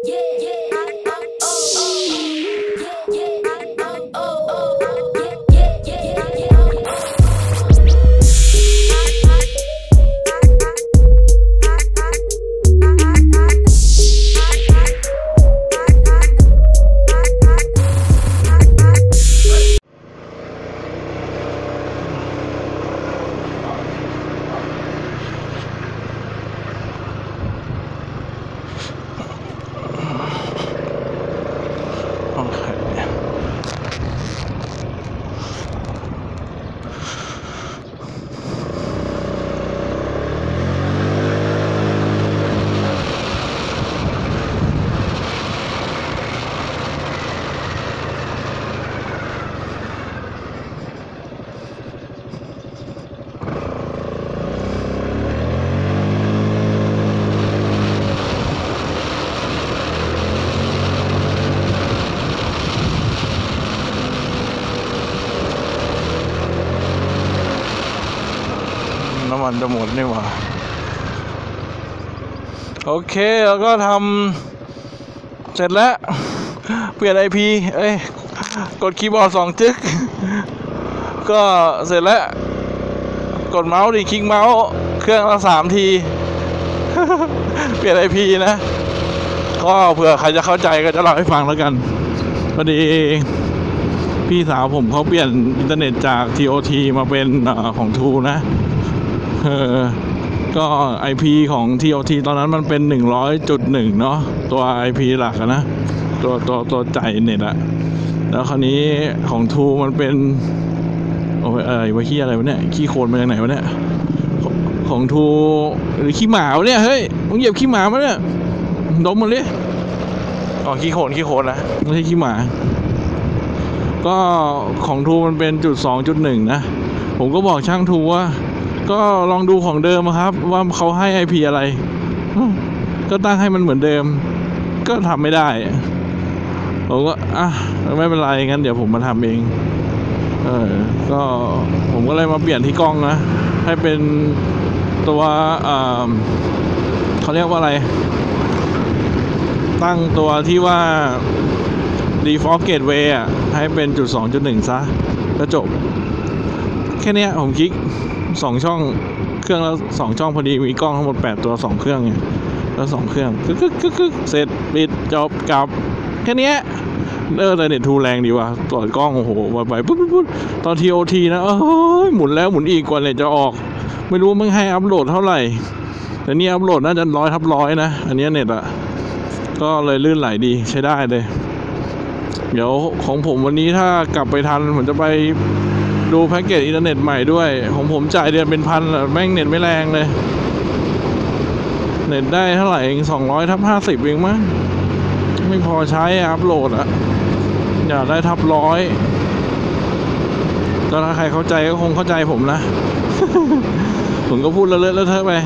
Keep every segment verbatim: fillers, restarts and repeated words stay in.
น้ำมันจะหมดนี่หว่าโอเคแล้วก็ทำเสร็จแล้วเปลี่ยน ไอ พี เอ้ยกดคีย์บอร์ดสองจึ๊กก็เสร็จแล้วกดเมาส์ดิคลิกเมาส์เครื่องละสามทีเปลี่ยน ไอ พี นะก็เผื่อใครจะเข้าใจก็จะเล่าให้ฟังแล้วกันพอดีพี่สาวผมเขาเปลี่ยนอินเทอร์เน็ตจาก ที โอ ที มาเป็นของ ทู นะเออก็ ไอ พี ของ ที โอ ที ตอนนั้นมันเป็น หนึ่งร้อยจุดหนึ่ง เนาะตัว ไอ พี หลักนะตัวตัวตัวจ่ายเน็ตอะแล้วคราวนี้ของ ทู มันเป็นโอ้ยอะไรวะขี้อะไรวะเนี่ยขี้โคลนมาจากไหนวะเนี่ยของ ทู หรือขี้หมาวะเนี่ยเฮ้ยมึงเหยียบขี้หมามั้ยเนี่ยดมมันดิอ๋อขี้โคลนขี้โคลนนะไม่ใช่ขี้หมาก็ของ ทู มันเป็นจุดสองจุดหนึ่งนะผมก็บอกช่าง ทู ว่าก็ลองดูของเดิมครับว่าเขาให้ ไอ พี อะไรก็ตั้งให้มันเหมือนเดิมก็ทำไม่ได้ผมก็อ่ะไม่เป็นไรงั้นเดี๋ยวผมมาทำเองเออก็ผมก็เลยมาเปลี่ยนที่กล้องนะให้เป็นตัวเอ่อเขาเรียกว่าอะไรตั้งตัวที่ว่า default gateway อ่ะให้เป็นจุดสองจุดหนึ่งซะก็จบแค่นี้ผมคลิกสองช่องเครื่องแล้วสองช่องพอดีมีกล้องทั้งหมดแปดตัวสองเครื่องไงแล้วสองเครื่องกึกกึกกึกกึกเสร็จปิดจบกลับแค่นี้เออแต่เน็ตทูแรงดีว่ะตรวจกล้องโอ้โหไปปุ๊บปุ๊บตอน ที โอ ที นะเอ้ยหมุนแล้วหมุนอีกกว่าเน็ตจะออกไม่รู้มึงให้อัพโหลดเท่าไหร่แต่นี่อัพโหลดน่าจะร้อยทับร้อยนะอันนี้เน็ตอ่ะก็เลยลื่นไหลดีใช้ได้เลยเดี๋ยวของผมวันนี้ถ้ากลับไปทันผมจะไปดูแพ็กเกจอินเทอร์เน็ตใหม่ด้วยของผมจ่ายเดือนเป็นพันแม่งเน็ตไม่แรงเลยเน็ตได้เท่าไหร่เองสองร้อยทับห้าสิบเองมั้งไม่พอใช้อัพโหลดอะอยากได้ทับร้อยก็ถ้าใครเข้าใจก็คงเข้าใจผมนะ ผมก็พูดเลอะเลอะเทอะไป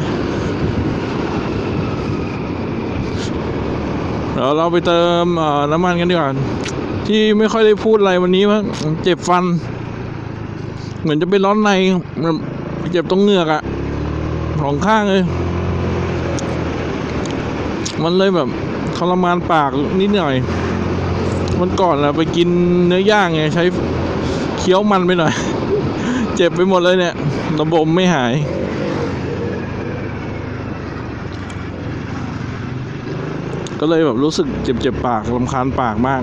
เดี๋ยวเราไปเติมน้ำมันกันดีกว่าที่ไม่ค่อยได้พูดอะไรวันนี้เพราะเจ็บฟันเหมือนจะเป็นร้อนในเจ็บตรงเหงือกอะสองข้างเลยมันเลยแบบทรมานปากนิดหน่อยวันก่อนเราไปกินเนื้อย่างไงใช้เคี้ยวมันไปหน่อย เจ็บไปหมดเลยเนี่ยระบบไม่หายก็เลยแบบรู้สึกเจ็บเจ็บปากรำคาญปากมาก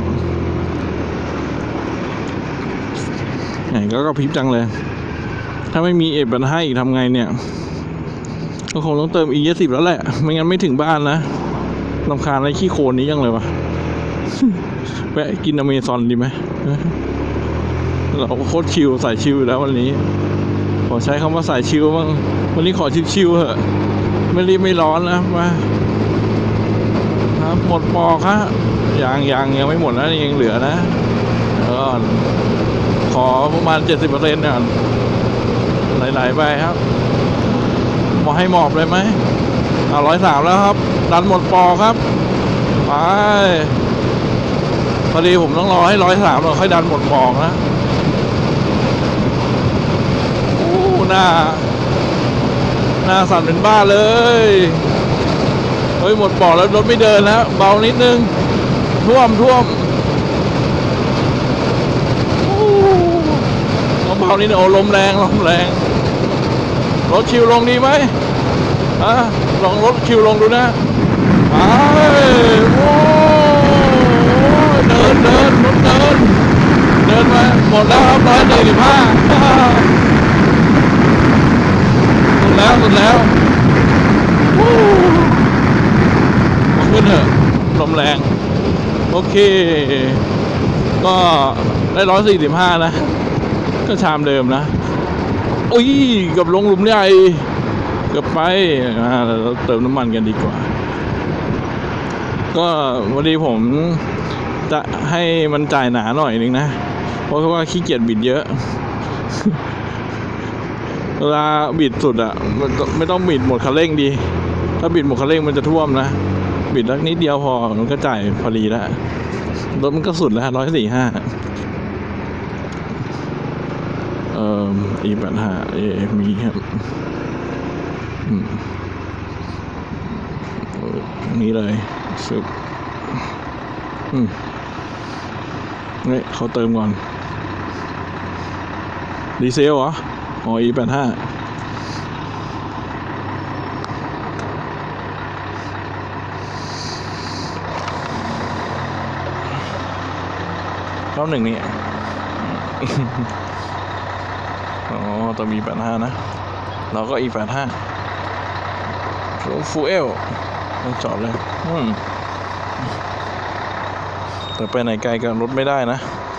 ไหนก็กระพริบจังเลยถ้าไม่มีเอฟบันให้อีกทำไงเนี่ยก็คงต้องเติม อี ยี่สิบ แล้วแหละไม่งั้นไม่ถึงบ้านนะรำคาญอะไรขี้โคลนนี้ยังเลยวะ แวะกินอเมซอนดีไหมเราโคตรชิลใส่ชิลแล้ววันนี้ขอใช้คำว่าใส่ชิลบ้างวันนี้ขอชิลๆเถอะไม่รีบไม่ร้อนนะมาหมดปอกฮะยังยังยังไม่หมดนะยังเหลือนะเออขอประมาณ เจ็ดสิบเปอร์เซ็นต์ เนี่ยไหลๆไปครับมาให้หมอบเลยไหมเอาร้อยสามแล้วครับดันหมดปอกครับไปพอดีผมต้องรอให้ร้อยสามเราค่อยดันหมดปอกนะโอ้หน้าหน้าสั่นเป็นบ้าเลยเอฮ้ยหมดบ่อแล้วรถไม่เดินแล้วเบานิดนึงท่วมท่วมต้องเบานิดนึงโอ้ลมแรงลมแรงรถชิวลงดีไหมอ่ะลองรถชิวลงดูนะไปโอ้เดินเดินรถเดินเดินมาหมดแล้วครับร้อยหนึ่งสิบห้าสุดแล้วสุดแล้วขึ้นเถอะลมแรงโอเคก็ได้ร้อยสี่สิบห้านะก็ชามเดิมนะอุ้ยกับลงหลุมใหญ่เกือบไปอ่าเราเติมน้ำมันกันดีกว่าก็วันนี้ผมจะให้มันจ่ายหนาหน่อยนึงนะเพราะว่าขี้เกียจบิดเยอะเวลาบิดสุดอ่ะมันไม่ต้องบิดหมดคันเร่งดีถ้าบิดหมดคันเร่งมันจะท่วมนะบิดลักนิดเดียวพอมันก็จ่ายพอดีแล้วรถมันก็สุดแล้วร้อยสี่ห้าเอ่ออีแปดห้าเอมีครับนี่เลยสุดอืมนี่เขาเติมก่อนดีเซลเหรออ๋ออีแปดห้ารอบหนึ่งนี่อ๋อตัวมีแปดห้านะเราก็อีแปดห้าฟูเอลต้องจอดเลยอืมแต่ไปไหนไกลกันรถไม่ได้นะ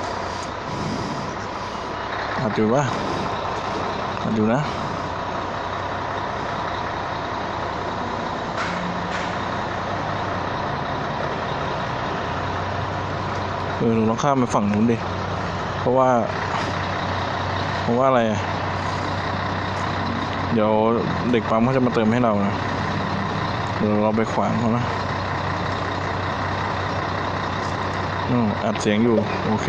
อาจดูว่าอาจดูนะเออลองข้ามไปฝั่งนู้นดิเพราะว่าเพราะว่าอะไรเดี๋ยวเด็กปั๊มเขาจะมาเติมให้เรานะเดี๋ยวเราไปขวางเขานะอืมอัดเสียงอยู่โอเค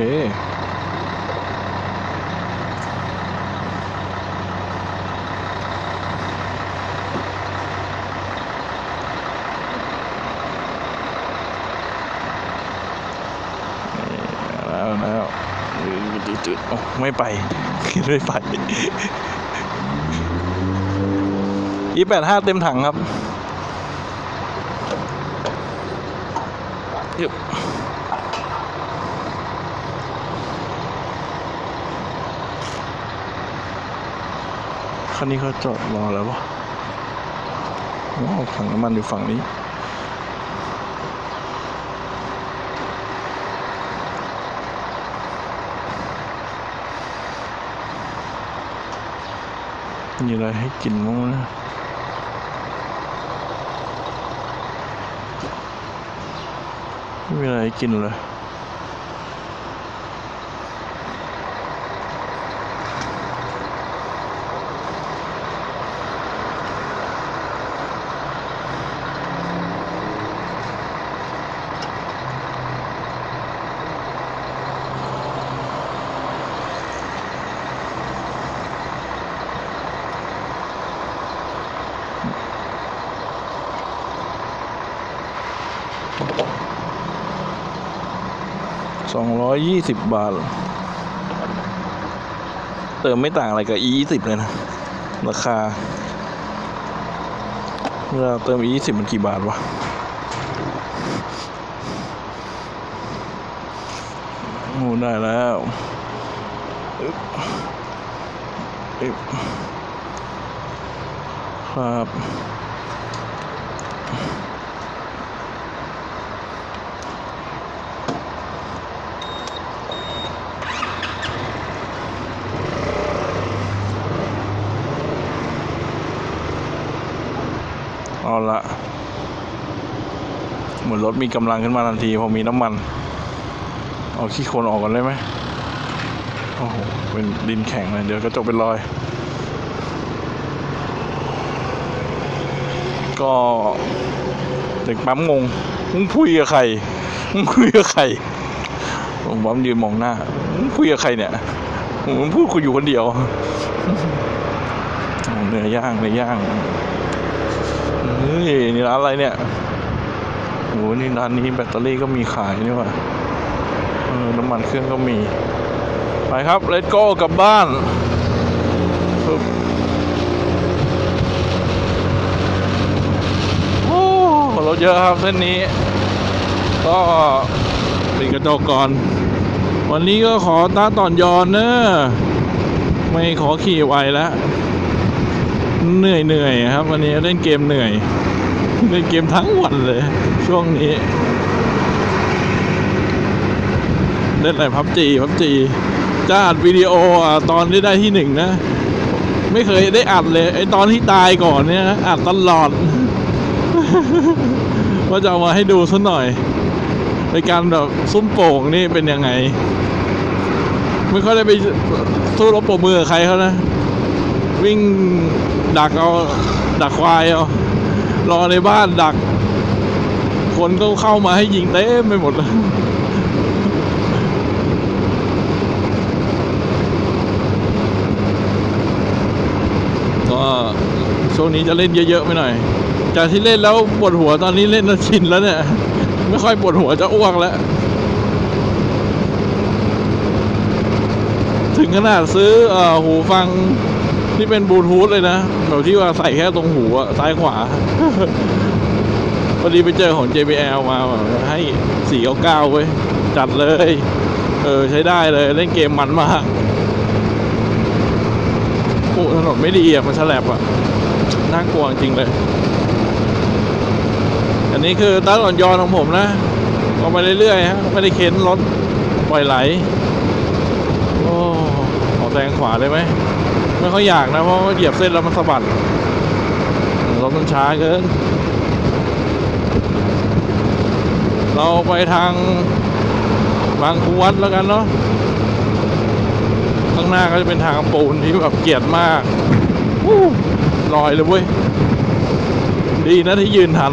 แล้วแล้วจุดๆโอ้ไม่ไปไม่ไปอีแปดห้าเต็มถังครับคันนี้เขาจอดรอแล้ววะอ๋อถังน้ำมันอยู่ฝั่งนี้มีอะไรให้กินบ้างนะไม่มีอะไรให้กินเลยสองร้อยยี่สิบบาทเติมไม่ต่างอะไรกับ อี ยี่สิบเลยนะราคาเวลาเติม อี ยี่สิบมันกี่บาทวะโอ้ได้แล้วครับเอาละเหมือนรถมีกำลังขึ้นมาทันทีพอมีน้ำมันเอาขี้โคลนออกกันได้ไหมโอ้โหเป็นดินแข็งเลยเดี๋ยวกระจกเป็นรอยก็เด็กปั๊มงงมึงคุยกับใครมึงคุยกับใครผมปั๊มยืนมองหน้ามึงคุยกับใครเนี่ยมึงพูดคุยอยู่คนเดียวเนื้อย่างเนื้อย่างเฮ้ยนี่ร้านอะไรเนี่ยโหนี่ร้านนี้แบตเตอรี่ก็มีขายนี่ว่ะเออน้ำมันเครื่องก็มีไปครับเลทโก้กลับบ้านโอ้รถเยอะครับเส้นนี้ก็ปิดกระจกก่อนวันนี้ก็ขอตาต่อนยอนเนอะไม่ขอขี่ไวแล้วเหนื่อยเหนื่อยครับวันนี้เล่นเกมเหนื่อยเล่นเกมทั้งวันเลยช่วงนี้เล่นอะไรพับจีพับจีจะอัดวิดีโออ่ะตอนที่ได้ที่หนึ่งนะไม่เคยได้อัดเลยไอตอนที่ตายก่อนเนี่ยอัดตลอดว่าจะเอามาให้ดูสักหน่อยในการแบบซุ้มโป่งนี่เป็นยังไงไม่ค่อยได้ไปสู้รบปรบมือกับใครเขานะวิ่งดักเอาดักควายเอารอในบ้านดักคนก็เข้ามาให้ยิงเต็มไปหมดเลยก็ช่วงนี้จะเล่นเยอะๆไปหน่อยจากที่เล่นแล้วปวดหัวตอนนี้เล่นแล้วชินแล้วเนี่ยไม่ค่อยปวดหัวจะอ้วกแล้วถึงขนาดซื้อเอ่อหูฟังที่เป็นบลูทูธเลยนะแบบที่ว่าใส่แค่ตรงหูอะซ้ายขวาพอดีไปเจอของ เจ บี แอล มาให้สี่เก้าเก้าเว้ยจัดเลยเออใช้ได้เลยเล่นเกมมันมากโอ้ถนนไม่ดีอะมันฉลับอะน่ากลัวจริงเลยอันนี้คือตาต่อนยอนของผมนะก็ไปเรื่อยๆฮะไม่ได้เข็นรถปล่อยไหลโอ้ขอแซงขวาได้ไหมไม่ค่อยอยากนะเพราะเหยียบเส้นแล้วมันสะบัดรถมันช้าเกินเราไปทางบางคูวัดแล้วกันเนาะข้างหน้าก็จะเป็นทางปูนที่แบบเกลียดมากลอยเลยเว้ยดีนะที่ยืนทัน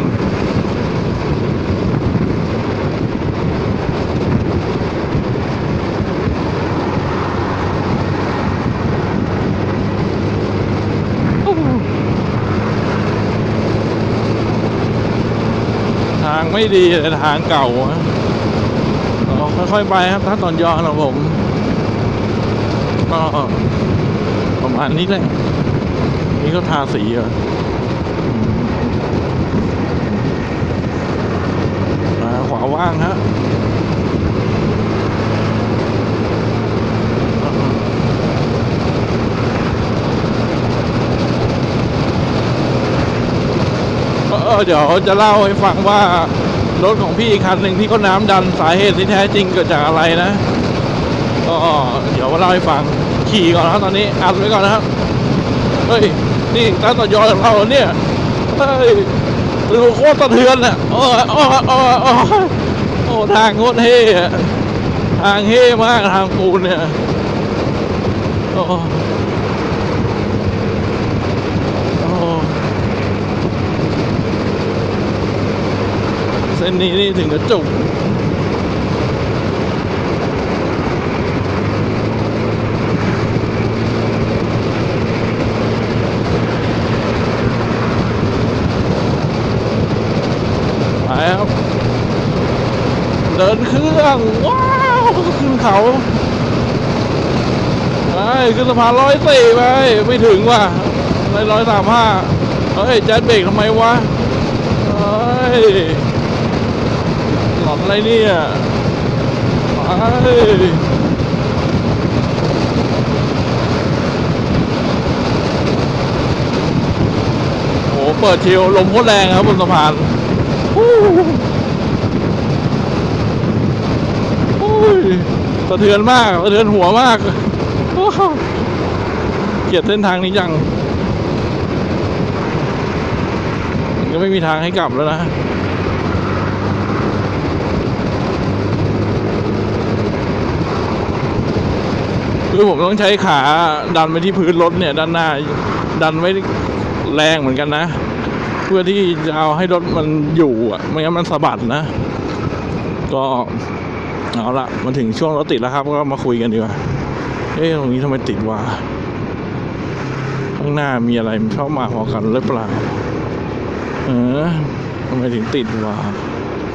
ทางไม่ดีแต่ทางเก่าค่อยๆไปครับถ้าตอนย้อนของผมก็ประมาณนี้แหละนี่ก็ทาสีอ่ะขวาว่างฮะเดี๋ยวจะเล่าให้ฟังว่ารถของพี่อีกคันหนึ่งที่เขาน้ำดันสาเหตุที่แท้จริงเกิดจากอะไรนะก็เดี๋ยวมาเล่าให้ฟังขี่ก่อนนะตอนนี้อัดไว้ก่อนนะครับเฮ้ยนี่ตาต่อยอนของเราเนี่ยเฮ้ยดูโคตรสะเทือนอ่ะโอ้โอ้โอ้โอ้โอ้ทางโคตรเฮ่ทางเฮ่มากทางปูนเนี่ยโอ้เส้นนี้นี่ถึงกระจุกไปครับเดินเครื่องว้าวขึ้นเขาไปขึ้นสะพานร้อยสี่ไปไม่ถึงว่ะร้อยร้อยสามห้าเฮ้ยแจ๊ดเบรกทำไมวะเฮ้ยหลอนอะไรเนี่ยไปโอ้เปิดชิวลมโคตรแรงครับบนสะพานสะเทือนมากสะเทือนหัวมากเกลียดเส้นทางนี้จังก็ไม่มีทางให้กลับแล้วนะคือผมต้องใช้ขาดันไปที่พื้นรถเนี่ยด้านหน้าดันไว้แรงเหมือนกันนะเพื่อที่จะเอาให้รถมันอยู่อ่ะไม่งั้นมันสะบัดนะก็เอาละมาถึงช่วงรถติดแล้วครับก็มาคุยกันดีกว่าเอ๊ะตรงนี้ทำไมติดวะข้างหน้ามีอะไรมันเข้ามาพอกันหรือเปล่าเออทำไมถึงติดวะ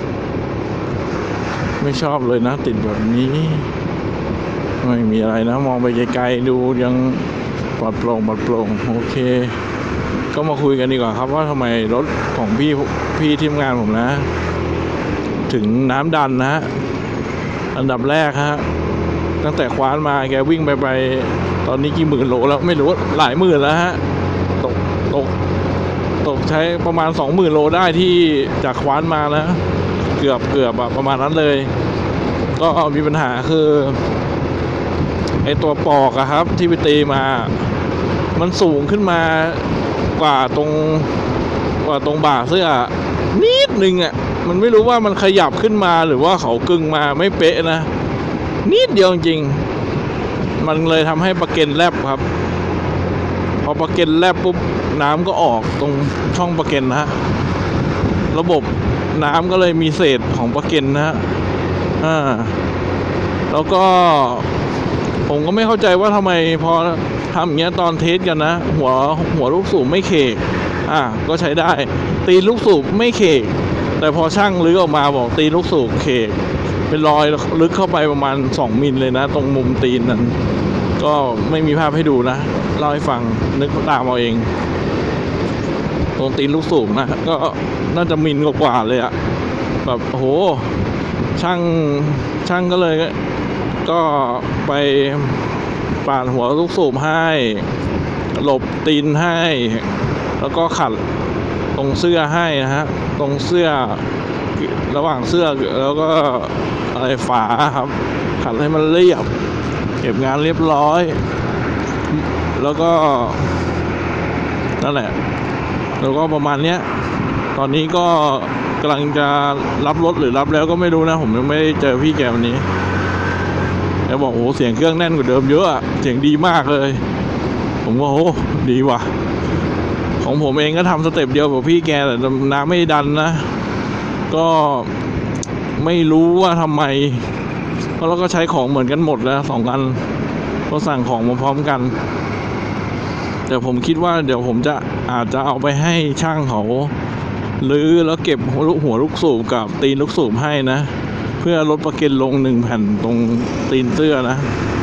ไม่ชอบเลยนะติดแบบนี้ไม่มีอะไรนะมองไปไกลๆดูยังปลอดโปร่งปลอดโปร่งโอเคก็มาคุยกันดีกว่าครับว่าทำไมรถของพี่พี่ทีมงานผมนะถึงน้ำดันนะฮะอันดับแรกฮะตั้งแต่คว้านมาแกวิ่งไปไปตอนนี้กี่หมื่นโลแล้วไม่รู้หลายหมื่นแล้วฮะตกตกตกใช้ประมาณสองหมื่นโลได้ที่จากคว้านมานะเกือบเกือบประมาณนั้นเลยก็มีปัญหาคือไอตัวปอกอะครับที่ไปตีมามันสูงขึ้นมากว่าตรงกว่าตรงบ่าเสื้อนิดนึงอะมันไม่รู้ว่ามันขยับขึ้นมาหรือว่าเขากึ่งมาไม่เป๊ะนะนิดเดียวจริงมันเลยทำให้ประเก็นแลบครับพอประเก็นแลบปุ๊บน้ำก็ออกตรงช่องประเก็นนะฮะระบบน้ำก็เลยมีเศษของประเก็นนะฮะอ่าแล้วก็ผมก็ไม่เข้าใจว่าทำไมพอทำอย่างเงี้ยตอนเทสกันนะหัวหัวลูกสูบไม่เคกอ่าก็ใช้ได้ตีลูกสูบไม่เคกแต่พอช่างลื้อออกมาบอกตีลูกสูบเคกเป็นรอยลึกเข้าไปประมาณสองมิลเลยนะตรงมุมตีนนั้นก็ไม่มีภาพให้ดูนะเล่าให้ฟังนึกตามเอาเองตรงตีนลูกสูบนะก็น่าจะมิลกว่าเลยอะแบบโอ้โหช่างช่างก็เลยก็ไปปาดหัวลูกสูบให้หลบตีนให้แล้วก็ขัดตรงเสื้อให้นะฮะตรงเสื้อระหว่างเสื้อแล้วก็อะไรฝาครับขัดให้มันเรียบเก็บงานเรียบร้อยแล้วก็นั่นแหละแล้วก็ประมาณเนี้ยตอนนี้ก็กำลังจะรับรถหรือรับแล้วก็ไม่รู้นะผมยังไม่ได้เจอพี่แกวันนี้แกบอกโอ้เสียงเครื่องแน่นกว่าเดิมเยอะอะเสียงดีมากเลยผมก็โอ้ดีว่ะของผมเองก็ทำสเต็ปเดียวกับพี่แกแต่น้ำไม่ดันนะก็ไม่รู้ว่าทำไมเพราะเราก็ใช้ของเหมือนกันหมดแล้วสองอันก็สั่งของมาพร้อมกันแต่ผมคิดว่าเดี๋ยวผมจะอาจจะเอาไปให้ช่างเขาลื้อแล้วเก็บหัวลูกสูบกับตีนลูกสูบให้นะเพื่อลดประเก็นลงหนึ่งแผ่นตรงตีนเสื้อนะ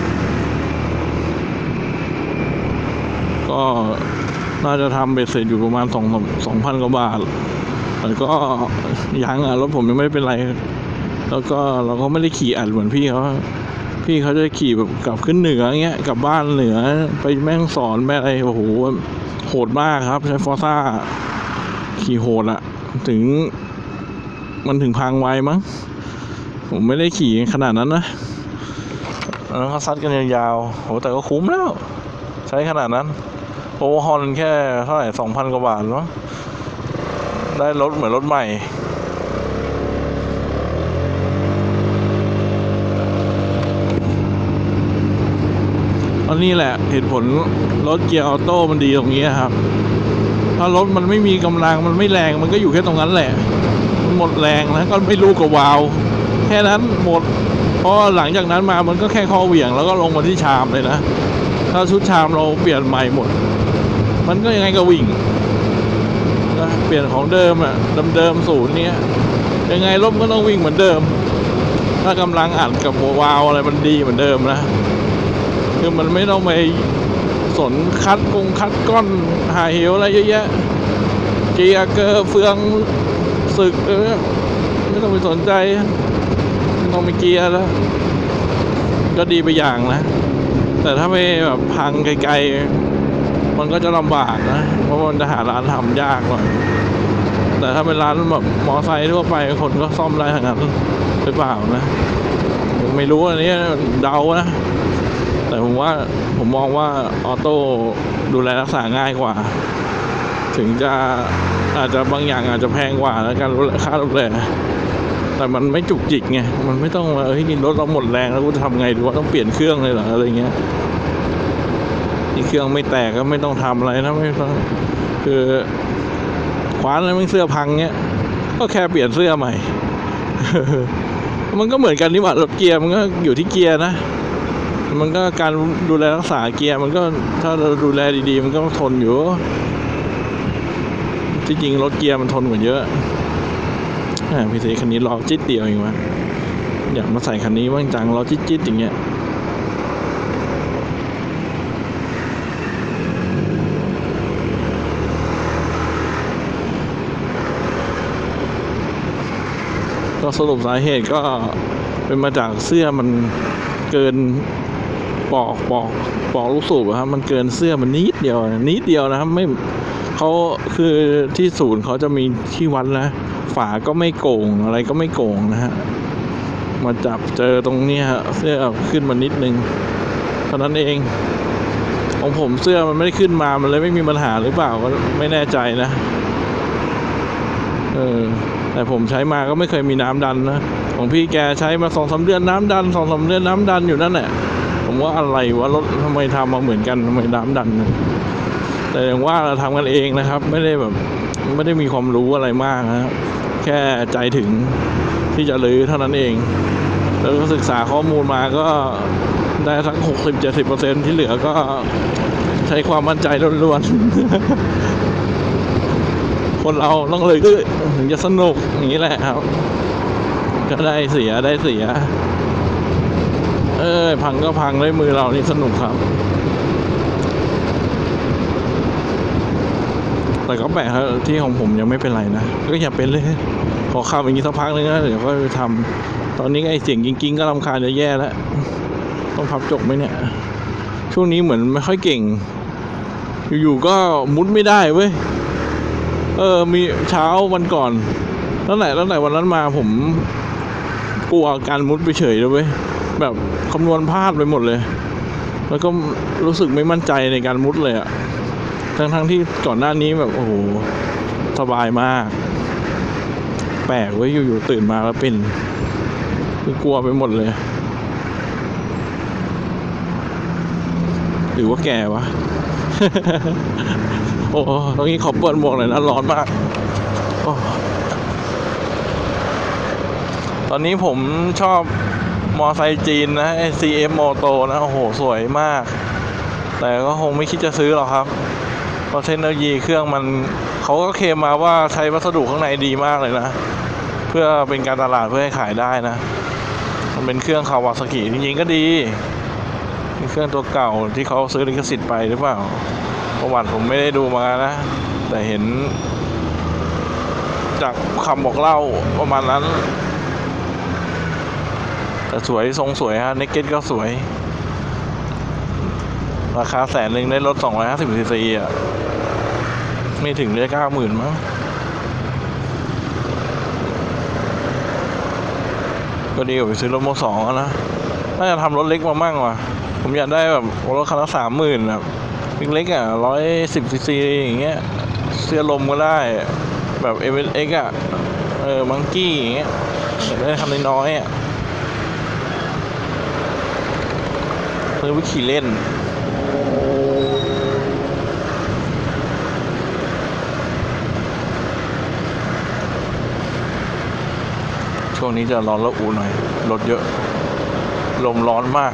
ก็น่าจะทำเบ็ดเสร็จอยู่ประมาณสองสองพันกว่าบาทแต่ก็ยังอ่ะรถผมยังไม่เป็นไรแล้วก็เราก็ไม่ได้ขี่อัดเหมือนพี่เขาพี่เขาจะขี่แบบกลับขึ้นเหนือเงี้ยกลับบ้านเหนือไปแม่ฮ่องสอนแม่อะไรโอ้โหโหดมากครับใช้ฟอร์ซ่าขี่โหดอะถึงมันถึงพังไวมั้งผมไม่ได้ขี่ขนาดนั้นนะแล้วเขาซัดกันยาวๆโหแต่ก็คุ้มแล้วใช้ขนาดนั้นโอเวอร์ฮอลแค่เท่าไหร่สองพันกว่าบาทเนาะได้รถเหมือนรถใหม่อันนี้แหละเหตุผลรถเกียร์ออโต้มันดีตรงนี้ครับถ้ารถมันไม่มีกำลังมันไม่แรงมันก็อยู่แค่ตรงนั้นแหละมันหมดแรงแล้วก็ไม่รู้กับวาล์วแค่นั้นหมดเพราะหลังจากนั้นมามันก็แค่ข้อเหวี่ยงแล้วก็ลงมาที่ชามเลยนะถ้าชุดชามเราเปลี่ยนใหม่หมดมันก็ยังไงก็วิ่งนะเปลี่ยนของเดิมอ่ะเดิมๆศูนย์เนี้ยยังไงรถก็ต้องวิ่งเหมือนเดิมถ้ากำลังอัดกับวาล์วอะไรมันดีเหมือนเดิมนะคือมันไม่ต้องไปสนคัดกงคัดก้อนหาเหวอะไรเยอะแยะเกียร์เกอร์เฟืองสึกเออไม่ต้องไปสนใจไม่ต้องไปเกียร์แล้วก็ดีไปอย่างนะแต่ถ้าไม่แบบพังไกลๆมันก็จะลำบากนะเพราะมันจะหาร้านทำยากหน่อยแต่ถ้าเป็นร้านแบบมอไซค์ทั่วไปคนก็ซ่อมได้ทั้งนั้นหรือเปล่านะไม่รู้อันนี้เดานะแต่ผมว่าผมมองว่าออโต้ดูแลรักษาง่ายกว่าถึงจะอาจจะบางอย่างอาจจะแพงกว่าแล้วกันค่าดูแลแต่มันไม่จุกจิกไงมันไม่ต้องว่าเฮ้ยนี่รถเราหมดแรงแล้วกูจะทำไงดูว่าต้องเปลี่ยนเครื่องเลยเหรออะไรเงี้ยนี่เครื่องไม่แตกก็ไม่ต้องทำอะไรนะไม่ต้องคือคว้านแล้วมันเสื้อพังเงี้ยก็แค่เปลี่ยนเสื้อใหม่ มันก็เหมือนกันนี่หว่ารถเกียร์มันก็อยู่ที่เกียร์นะมันก็การดูแลรักษาเกียร์มันก็ถ้าเราดูแลดีๆมันก็ทนอยู่ที่จริงรถเกียร์มันทนกว่าเยอะพี่เสกคันนี้ล้อจิ๊ดเดียวเองวะอยากมาใส่คันนี้บ้างจังเราจิ๊ดๆอย่างเงี้ยก็สรุปสาเหตุก็เป็นมาจากเสื้อมันเกินปอกปอกปอกลูกสูบครับมันเกินเสื้อมันนิดเดียวนิดเดียวนะครับไม่เขาคือที่ศูนย์เขาจะมีที่วัดนะฝาก็ไม่โก่งอะไรก็ไม่โก่งนะฮะมาจับเจอตรงนี้ฮะเสื้อขึ้นมานิดนึงเท่านั้นเองของผมเสื้อมันไม่ได้ขึ้นมามันเลยไม่มีปัญหาหรือเปล่าก็ไม่แน่ใจนะเออแต่ผมใช้มาก็ไม่เคยมีน้ำดันนะของพี่แกใช้มาสองสามเดือนน้ำดันสองสามเดือนน้ำดันอยู่นั่นแหละผมว่าอะไรวะรถทำไมทำมาเหมือนกันทำไมน้ำดันแต่อย่างว่าเราทำกันเองนะครับไม่ได้แบบไม่ได้มีความรู้อะไรมากนะแค่ใจถึงที่จะรื้อเท่านั้นเองแล้วก็ศึกษาข้อมูลมาก็ได้ทั้งหกสิบเจ็ดสิบเปอร์เซ็นต์ที่เหลือก็ใช้ความมั่นใจล้วนๆคนเราต้องเลยก็ถึงจะสนุกอย่างนี้แหละครับก็ได้เสียได้เสียเออพังก็พังด้วยมือเรานี่สนุกครับแต่ก็แปลกครับที่ของผมยังไม่เป็นไรนะก็อย่าเป็นเลยขอขับอย่างนี้สักพักนึงนะเดี๋ยวก็ไปทำตอนนี้ไอ้เสียงกิ้งๆก็รำคาญจะแย่แล้วต้องพับจกไหมเนี่ยช่วงนี้เหมือนไม่ค่อยเก่งอยู่ๆก็มุดไม่ได้เว้ยเออมีเช้าวันก่อนตั้งแต่ตั้งแต่วันนั้นมาผมกลัวการมุดไปเฉยเลยเว้ยแบบคำนวณพลาดไปหมดเลยแล้วก็รู้สึกไม่มั่นใจในการมุดเลยอะทั้งทั้งที่ก่อนหน้านี้แบบโอ้โหสบายมากแปลกเว้ยอยู่ๆตื่นมาแล้วเป็นกลัวไปหมดเลยหรือว่าแก่วะ โอ้ตรงนี้ขอเปิดหมวกหน่อยนะร้อนมากตอนนี้ผมชอบมอไซค์จีนนะ ซี เอฟ Moto นะโอ้โหสวยมากแต่ก็คงไม่คิดจะซื้อหรอกครับเพราะเทคโนโลยีเครื่องมันเขาก็เคลมมาว่าใช้วัสดุข้างในดีมากเลยนะเพื่อเป็นการตลาดเพื่อให้ขายได้นะมันเป็นเครื่องคาวาซากิจริงๆก็ดีเป็นเครื่องตัวเก่าที่เขาซื้อลิขสิทธิ์ไปหรือเปล่าประวัติผมไม่ได้ดูมานะแต่เห็นจากคำบอกเล่าประมาณนั้นแต่สวยทรงสวยฮะเนกเก็ตก็สวยราคาแสนหนึ่งได้รถสองร้อยห้าสิบซีซีอ่ะไม่ถึงได้เก้าหมื่นมั้งก็ดีกว่าไปซื้อรถมือสองนะน่าจะทำรถเล็กมามั่งว่ะผมอยากได้แบบรถคันละสามหมื่นแบบเล็กๆอ่ะร้อยสิบซีซีอย่างเงี้ยเสื้อลมก็ได้แบบเอเวอเอ็กอ่ะเออมังกี้อย่างเงี้ยอยากได้คันน้อยๆอ่ะซื้อไปขี่เล่นช่วงนี้จะร้อนละอุหน่อยรถเยอะลมร้อนมาก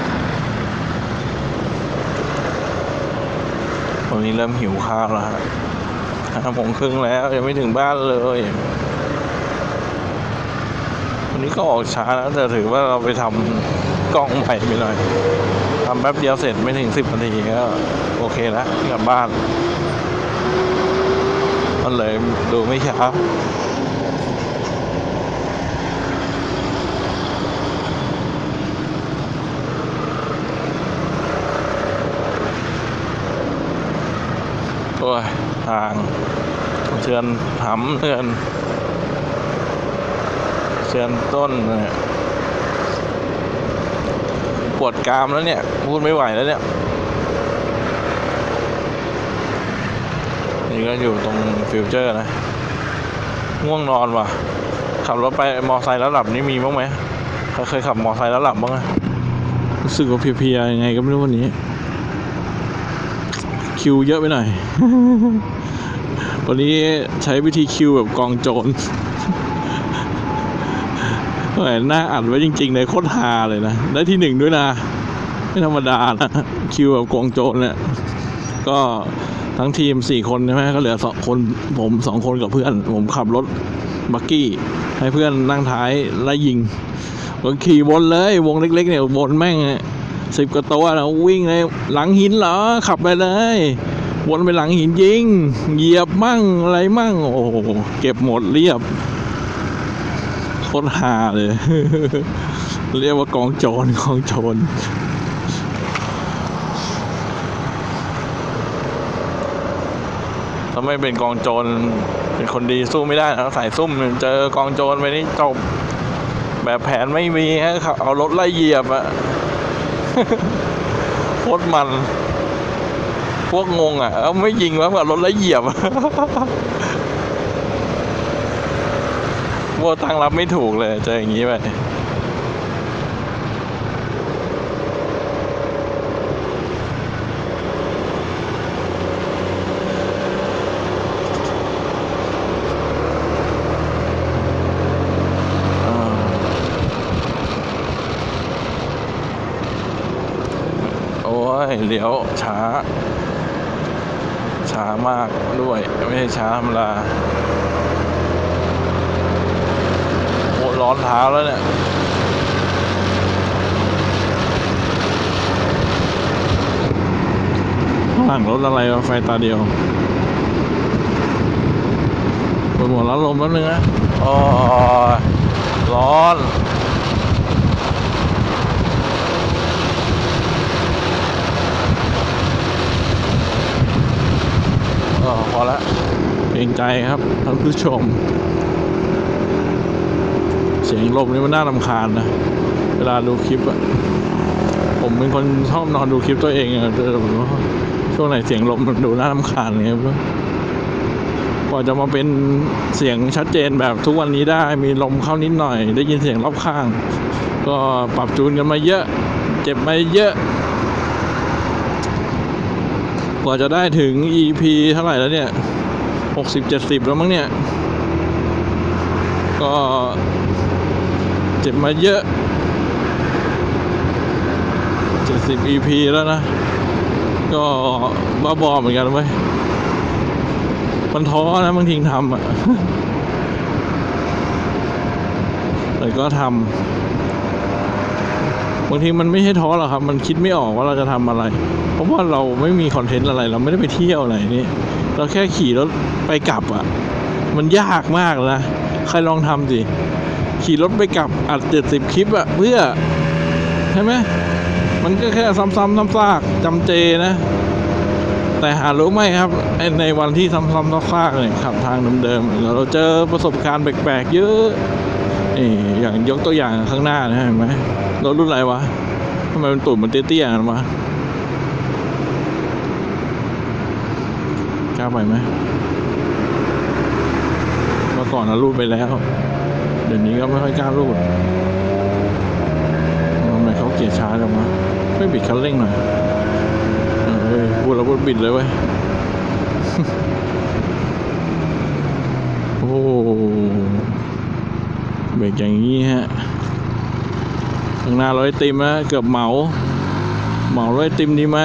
ตอนนี้เริ่มหิวข้าวแล้วฮะห้าโมงครึ่งแล้วยังไม่ถึงบ้านเลยวันนี้ก็ออกช้าแล้วแต่ถือว่าเราไปทำกล้องใหม่ไปหน่อยทำแป๊บเดียวเสร็จไม่ถึงสิบนาทีก็โอเคแล้วกลับบ้านมันเลยดูไม่ช้าโอ้ยทางเชือนหำเชือนเชือนต้นเนี่ยปวดกรามแล้วเนี่ยพูดไม่ไหวแล้วเนี่ยนี่ก็อยู่ตรงฟิวเจอร์นะง่วงนอนว่ะขับรถไปมอไซค์แล้วหลับนี่มีบ้างไหมเคยขับมอไซค์แล้วหลับบ้างไหมรู้สึกว่าเพลียๆยังไงก็ไม่รู้วันนี้คิวเยอะไปหน่อย วันนี้ใช้วิธีคิวแบบกองโจรแหมหน้าอัดไว้จริงๆเลยโคตรฮาเลยนะได้ที่หนึ่งด้วยนะไม่ธรรมดานะคิวแบบกองโจรเนี่ยก็ทั้งทีมสี่คนใช่ไหมก็เหลือสองคนผมสองคนกับเพื่อนผมขับรถบักกี้ให้เพื่อนนั่งท้ายไล่ยิงโก็ขี่วนเลยวงเล็กๆเนี่ยวนแม่งสิบกว่าตัวแล้ววิ่งเลยหลังหินเหรอขับไปเลยวนไปหลังหินยิงเหยียบมั่งอะไรมั่งโอ้โหเก็บหมดเรียบโคตรฮาเลย เรียกว่ากองโจรกองโจรถ้าไม่เป็นกองโจรเป็นคนดีสู้ไม่ได้นะใส่ซุ่มเจอกองโจรไปนี่จบแบบแผนไม่มีฮะเอารถไล่เหยียบอะ โคตรมันพวกงงอ่ะเอาไม่ยิงวะกับรถไล่เหยียบ พวกตั้งรับไม่ถูกเลยเจออย่างนี้ไปโอ้ยเลี้ยวช้าช้ามากด้วยไม่ใช่ช้าธรรมดาโอ้ร้อนเท้าแล้วเนี่ยหลังรถอะไรไฟตาเดียวเปิดหมดแล้วลมแล้วนึงนะอ๋อร้อนพอละเกรงใจครับท่านผู้ชมเสียงลมนี่มันน่ารำคาญนะเวลาดูคลิปอะผมเป็นคนชอบนอนดูคลิปตัวเองอะช่วงไหนเสียงลมมันดูน่ารำคาญไงกว่าจะมาเป็นเสียงชัดเจนแบบทุกวันนี้ได้มีลมเข้านิดหน่อยได้ยินเสียงรอบข้างก็ปรับจูนกันมาเยอะเจ็บมาเยอะกว่าจะได้ถึง อี พี เท่าไหร่แล้วเนี่ยหกสิบ เจ็ดสิบแล้วมั้งเนี่ยก็เจ็บมาเยอะเจ็ดสิบ อี พี แล้วนะก็บ้าบอเหมือนกันเว้ยมันท้อนะบางทีทำอ่ะ แต่ก็ทำบางทีมันไม่ใช่ท้อหรอกครับมันคิดไม่ออกว่าเราจะทำอะไรเพราะว่าเราไม่มีคอนเทนต์อะไรเราไม่ได้ไปเที่ยวอะไรนี่เราแค่ขี่รถไปกลับอ่ะมันยากมากนะใครลองทำสิขี่รถไปกลับอัดเจ็ดสิบคลิปอ่ะเพื่อใช่ไหมมันก็แค่ซ้ำๆซ้ำซากจำเจนะแต่หารู้ไหมครับในวันที่ซ้ำๆซ้ำซากเนี่ยขับทางเดิมๆเราเจอประสบการณ์แปลกๆเยอะนี่อย่างยกตัวอย่างข้างหน้านะเห็นไหมรถรุ่นอะไรวะทำไมมันตูดมันเตี้ยๆกันวะกล้าไปไหมเมื่อก่อนเรารูดไปแล้วเดี๋ยวนี้ก็ไม่ค่อยกล้ารูดทำไมเขาเกียร์ช้าจังวะไม่บิดคันเร่งหน่อยเฮ้ยพูดแล้วพูดบิดเลยเว้ย โอ้เบรกอย่างนี้ฮะข้างหน้าร้อยติมนะเกือบเหมาเหมาร้อยติมดีไหม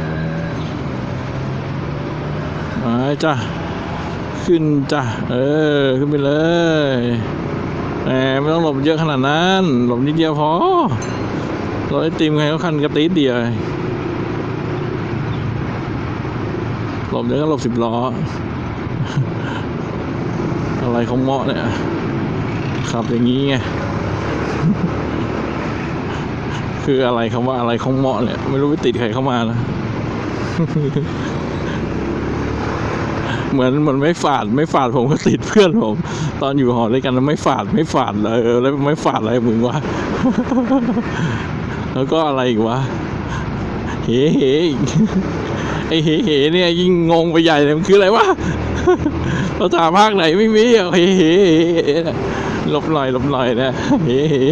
มาจ้ะขึ้นจ้ะเออขึ้นไปเลยแหมไม่ต้องหลบเยอะขนาดนั้นหลบนิดเดียวพอร้อยติมใครก็คันกระติดเดียวหลบเดี๋ยวก็หลบสิบล้อ อะไรของเหมาะเนี่ยขับอย่างนี้ไง คืออะไรคำว่าอะไรของเหมาะเนี่ยไม่รู้ไปติดใครเข้ามานะ เหมือนมันไม่ฝาดไม่ฝาดผมก็ติดเพื่อนผมตอนอยู่หอด้วยกันไม่ฝาดไม่ฝาดเลยแล้วไม่ฝาดอะไรมึงวะ แล้วก็อะไรอีกวะเฮ้เฮ้ไอเฮ้เฮ้เนี่ยยิ่งงงไปใหญ่เลยมันคืออะไรวะ ภาษาภาคไหนไม่มีเฮ้เฮ้ลบหน่อยลบหน่อยนะเฮ้เฮ้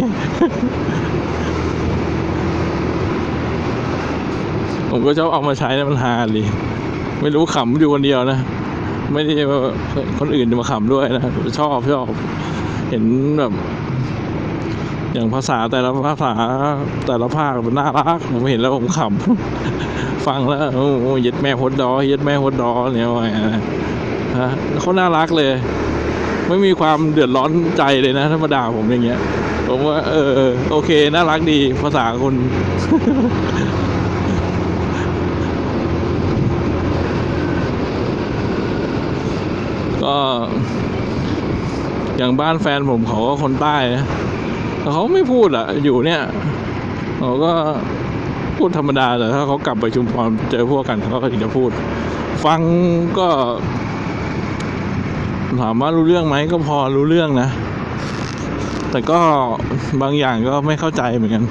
ผมก็ชอบเอามาใช้นะมันฮาดีไม่รู้ขำอยู่คนเดียวนะไม่ได้ว่าคนอื่นจะมาขำด้วยนะชอบชอบเห็นแบบอย่างภาษาแต่ละภาษาแต่ละภาคมันน่ารักผมเห็นแล้วผมขำฟังแล้วโอ้โหยึดแม่ฮดดอยึดแม่ฮดดอเนี่ยว่าฮะเขาน่ารักเลยไม่มีความเดือดร้อนใจเลยนะธรรมดาผมอย่างเงี้ยโผมว่าเออโอเคน่ารักดีภาษาคุณก็อย่างบ้านแฟนผมเขาก็คนใต้นะแต่เขาไม่พูดอ่ะอยู่เนี่ยเขาก็พูดธรรมดาแต่ถ้าเขากลับไปชุมพรเจอพวกกันเขาก็ถึงจะพูดฟังก็ถามว่ารู้เรื่องไหมก็พอรู้เรื่องนะแต่ก็บางอย่างก็ไม่เข้าใจเหมือนกัน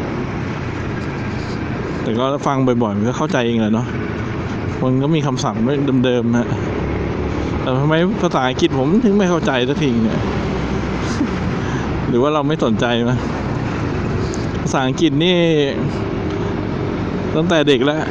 แต่ก็ฟังบ่อยๆมันก็เข้าใจเองแหละเนาะมันก็มีคำศัพท์เดิมๆฮะแต่ทำไมภาษาอังกฤษผมถึงไม่เข้าใจสักทีเนี่ยหรือว่าเราไม่สนใจมั้ยภาษาอังกฤษนี่ตั้งแต่เด็กแล้ว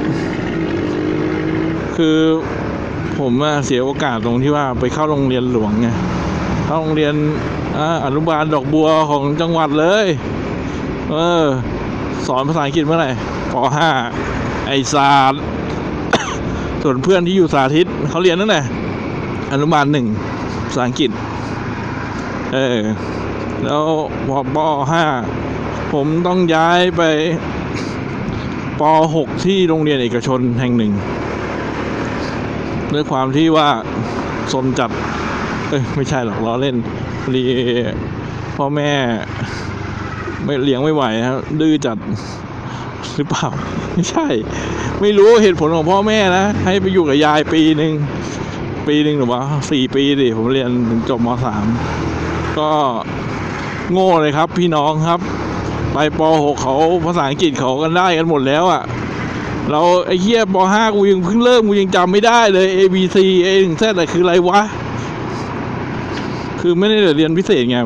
คือผมเสียโอกาสตรงที่ว่าไปเข้าโรงเรียนหลวงไงเข้าโรงเรียนอนุบาลดอกบัวของจังหวัดเลยเออสอนภาษาอังกฤษเมื่อไหร่ป .ห้า ไอศาสตร์ ส่วนเพื่อนที่อยู่สาธิตเขาเรียนนั่นแหละอนุบาลหนึ่งภาษาอังกฤษเออแล้วพอป .ห้า ผมต้องย้ายไปป .หก ที่โรงเรียนเอกชนแห่งหนึ่งด้วยความที่ว่าซนจัดเอ้ยไม่ใช่หรอกล้อเล่นพอดีพ่อแม่ไม่เลี้ยงไม่ไหวครับดื้อจัดหรือเปล่าไม่ใช่ไม่รู้เหตุผลของพ่อแม่นะให้ไปอยู่กับยายปีหนึ่งปีหนึ่งหรือว่าสี่ปีดิผมเรียนถึงจบม.สาม ก็โง่เลยครับพี่น้องครับไปป .หก เขาภาษาอังกฤษเขากันได้กันหมดแล้วอ่ะเราไอ้เหี้ยป .ห้า กูยังเพิ่งเริ่มกูยังจำไม่ได้เลย A B C A ถึง Z อะไรคืออะไรวะคือไม่ได้เรียนพิเศษไง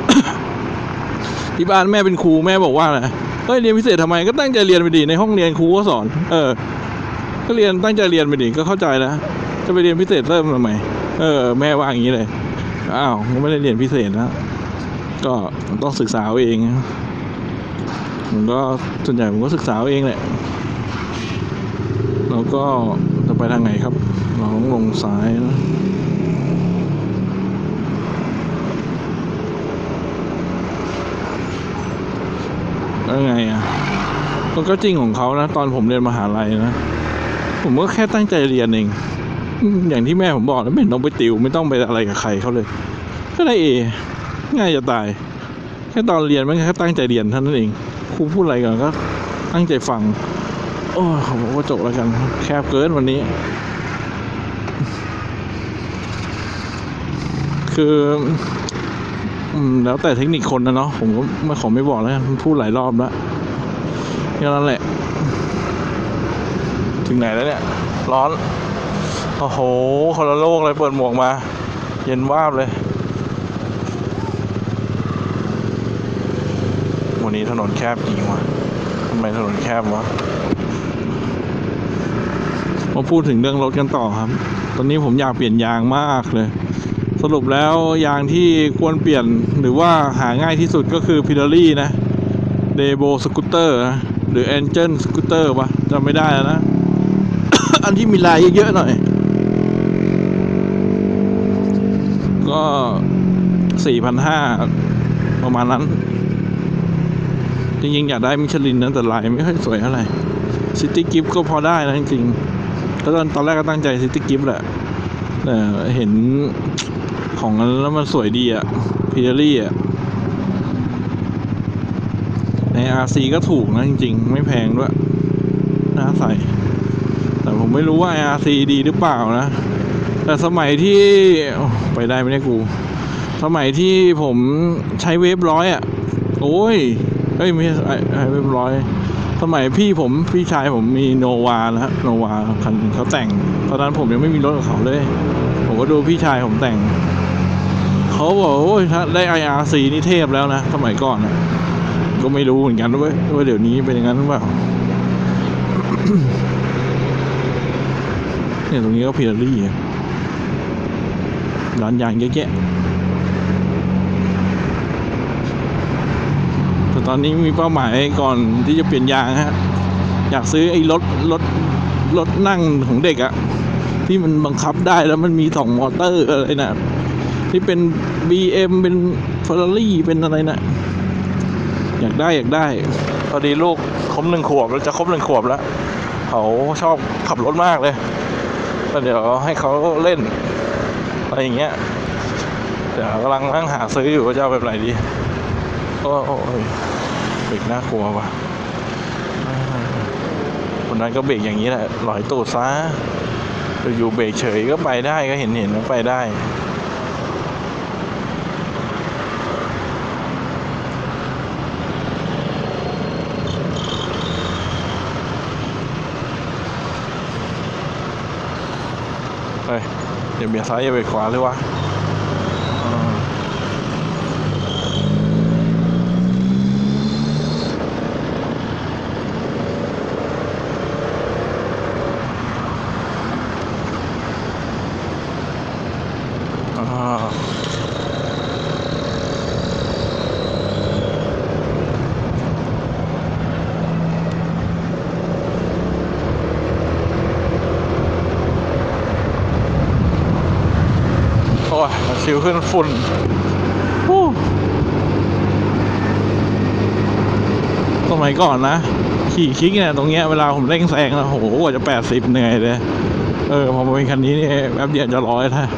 ที่บ้านแม่เป็นครูแม่บอกว่าอะไรเฮ้ยเรียนพิเศษทำไมก็ตั้งใจเรียนไปดิในห้องเรียนครูก็สอนเออก็เรียนตั้งใจเรียนไปดิก็เข้าใจแล้วจะไปเรียนพิเศษเริ่มทำไมเออแม่ว่าอย่างนี้เลยอ้าวไม่ได้เรียนพิเศษนะก็ต้องศึกษาเองผมก็ส่วนใหญ่ผมก็ศึกษาเองแหละแล้วก็จะไปทางไหนครับเราต้องลงซ้ายนะแล้วไงอ่ะมันก็จริงของเขานะตอนผมเรียนมหาลัยนะผมก็แค่ตั้งใจเรียนเองอย่างที่แม่ผมบอกแล้วไม่ต้องไปติวไม่ต้องไปอะไรกับใครเขาเลยก็ได้เอง่ายจะตายแค่ตอนเรียนมันแค่ตั้งใจเรียนเท่านั้นเองครูพูดอะไรกันก็ตั้งใจฟังโอ้ผมก็จบแล้วกันแคบเกินวันนี้คือแล้วแต่เทคนิคคนนะเนาะผมก็ไม่ขอไม่บอกแล้วกันพูดหลายรอบแล้วแค่นั้นแหละถึงไหนแล้วเนี่ยร้อนโอ้โหคนละโลกเลยเปิดหมวกมาเย็นวาบเลยวันนี้ถนนแคบจริงวะทำไมถนนแคบวะมาพูดถึงเรื่องรถกันต่อครับตอนนี้ผมอยากเปลี่ยนยางมากเลยสรุปแล้วยางที่ควรเปลี่ยนหรือว่าหาง่ายที่สุดก็คือพิลารี่นะเดโบสกูตเตอร์หรือแอนเจิลสกูตเตอร์ปะจำไม่ได้แล้วนะ อันที่มีลายเยอะๆหน่อยก็ สี่พันห้าร้อย ประมาณนั้นจริงๆอยากได้มิชลินนะแต่ลายไม่ค่อยสวยเท่าไหร่ซิตี้กิฟก็พอได้นะจริงๆตอนตอนแรกก็ตั้งใจซิตี้กิฟแหละแต่เห็นของนั้นแล้วมันสวยดีอ่ะพิลารี่อ่ะใน อาร์ ซี ก็ถูกนะจริงๆไม่แพงด้วยน่าใส่แต่ผมไม่รู้ว่า อาร์ ซี ดีหรือเปล่านะแต่สมัยที่ไปได้ไม่ได้กูสมัยที่ผมใช้เวฟร้อยอ่ะโอ้ยเอ้ยไม่ใช่เวฟร้อยสมัยพี่ผมพี่ชายผมมีโนวานะฮะโนวาคันเขาแต่งตอนนั้นผมยังไม่มีรถกับเขาเลยผมก็ดูพี่ชายผมแต่งเขาบอกโอ้ยถ้าได้ ไอ อาร์ ซี นี่เทพแล้วนะสมัยก่อนนะก็ไม่รู้เหมือนกันว่าว่าเดี๋ยวนี้เป็นอย่างนั้นหรือเปล่า เนี่ยตรงนี้ก็พิลารี่ร้านยางเยอะแยะแต่ตอนนี้มีเป้าหมายก่อนที่จะเปลี่ยนยางฮะอยากซื้อไอ้รถรถรถนั่งของเด็กอะที่มันบังคับได้แล้วมันมีสองมอเตอร์อะไรนะที่เป็น บี เอ็ม เป็น Ferrari เป็นอะไรนะอยากได้อยากได้พอดีลูกครบหนึ่งขวบแล้วจะครบหนึ่งขวบแล้วเขาชอบขับรถมากเลยก็เดี๋ยวให้เขาเล่นอะไรอย่างเงี้ยเดี๋ยวกำลังนั่งหาซื้ออยู่ว่าจะเอาแบบไหนดีโอ้ยเบรกน่ากลัวว่ะคนนั้นก็เบรกอย่างนี้แหละลอยตูดซะอยู่เบรกเฉยก็ไปได้ก็เห็นเห็นก็ไปได้เฮ้ยอย่าเบียดซ้ายอย่าเบียดขวาเลยวะโอ้ยชิวขึ้นฝุ่นสมัยก่อนนะขี่คิกเนี่ยตรงเนี้ยเวลาผมเร่งแซงนะโหกว่าจะแปดสิบเหนื่อยเลยเออพอมาเป็นคันนี้นี่แป๊บเดียวจะร้อยท่า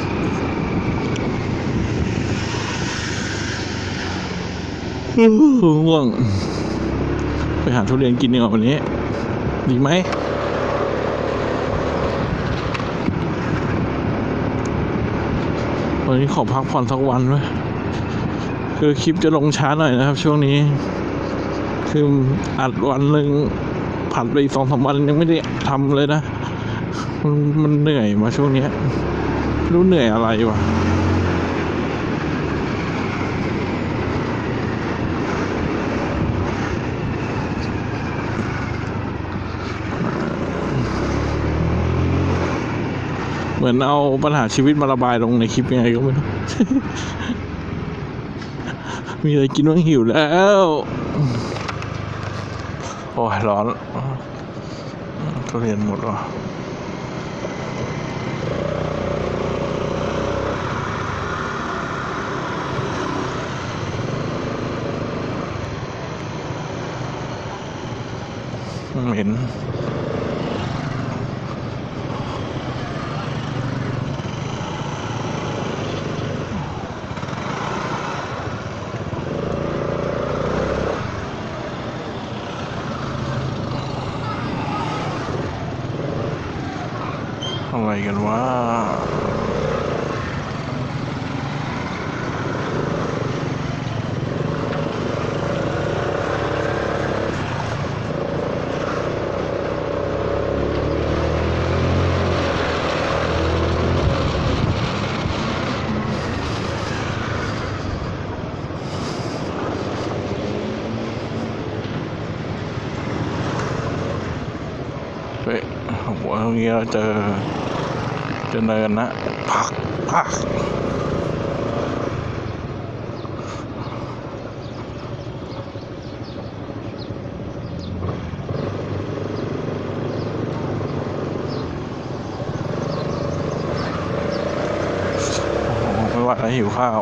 ง่วงไปหาทุเรียนกินดีกว่าวันนี้ดีไหมวันนี้ขอพักผ่อนสักวันด้วยคือคลิปจะลงช้าหน่อยนะครับช่วงนี้คืออัดวันหนึ่งผัดไปสองสามวันยังไม่ได้ทำเลยนะมันมันเหนื่อยมาช่วงนี้รู้เหนื่อยอะไรวะเหมือนเอาปัญหาชีวิตมาระบายลงในคลิปยังไงก็ไม่รู้ มีอะไรกินบ้างหิวแล้วโอ้ยร้อนทุเรียนหมดว่ะเหม็นอะไรกันวะเฮ้ยหัวตรงนี้เราเจอเจอเนินนะพักพักไม่ไหวแล้วหิวข้าว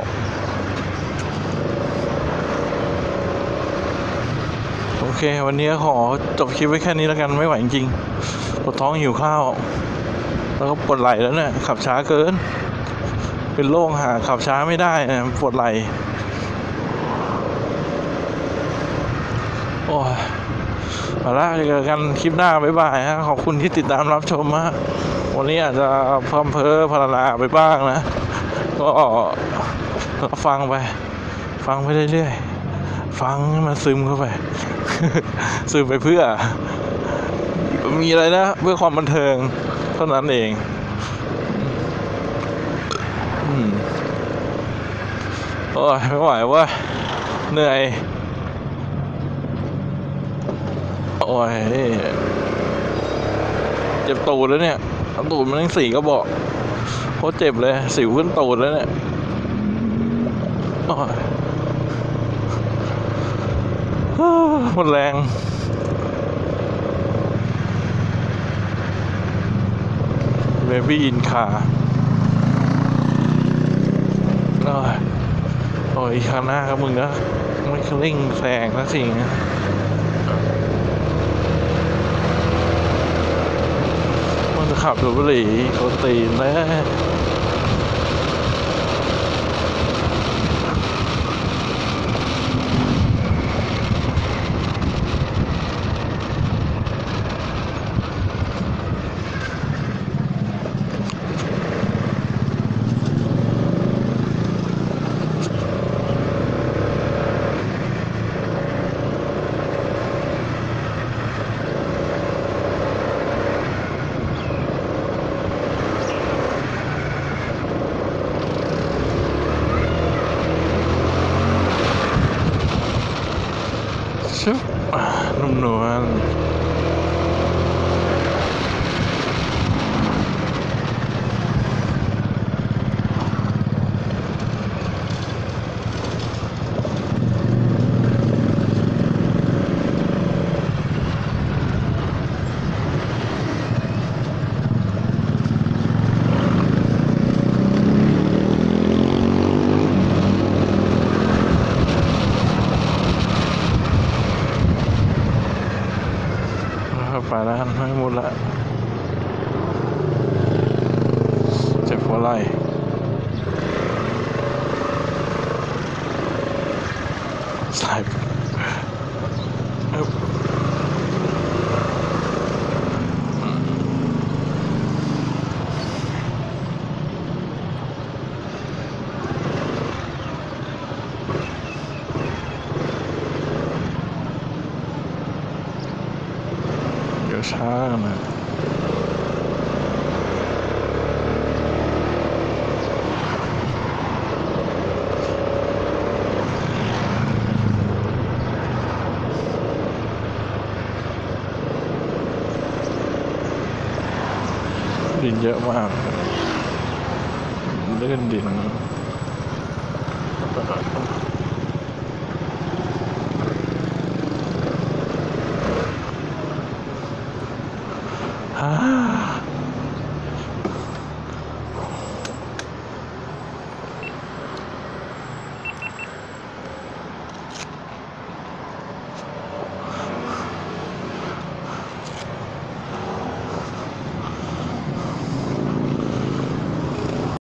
โอเควันนี้ขอจบคลิปไว้แค่นี้แล้วกันไม่ไหวจริงๆปวดท้องหิวข้าวแล้วก็ปวดไหล่แล้วเนี่ยขับช้าเกินเป็นโรคหาขับช้าไม่ได้นะปวดไหล่โอ้ยเอาละเจอกันคลิปหน้าบ๊ายบายฮะขอบคุณที่ติดตามรับชมฮะวันนี้อาจจะเพิ่มเพ้อพลาลาไปบ้างนะก็ฟังไปฟังไปเรื่อยๆฟังให้มันซึมเข้าไป ซึมไปเพื่อมีอะไรนะเพื่อความบันเทิงเท่านั้นเองอืมโอ้ยไม่ไหวเว้ยเหนื่อยโอ้ยเจ็บตูดแล้วเนี่ยตูดมันทั้งสี่ก็บอกโคตรเจ็บเลยสิวขึ้นตูดแล้วเนี่ยโอ้ยหมดแรงเบบี้อินคาโอ้ยโอ้ยข้างหน้าครับมึงนะไม่เร่งแซงนะสิงมันจะขับดูบุหรี่เขาตีนแล้วชุบนุ่มนวลไปแล้วไม่หมดละเจ็บหัวไหล่สายเดี๋ยวช้านะดินเยอะมากเลื่อนดินฮ่า